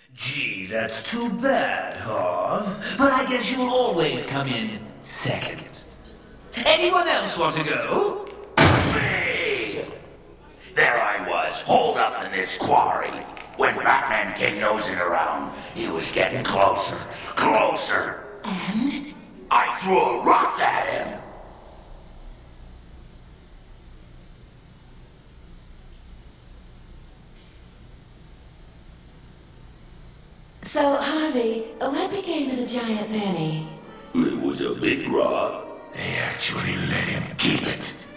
Gee, that's too bad, Harv. But I guess you'll always come in second. Anyone else want to go? Me! There I was, holed up in this quarry. When Batman came nosing around, he was getting closer, closer. And? I threw a rock at him. So, Harvey, what became of the giant penny? It was a big rock. They actually let him keep it.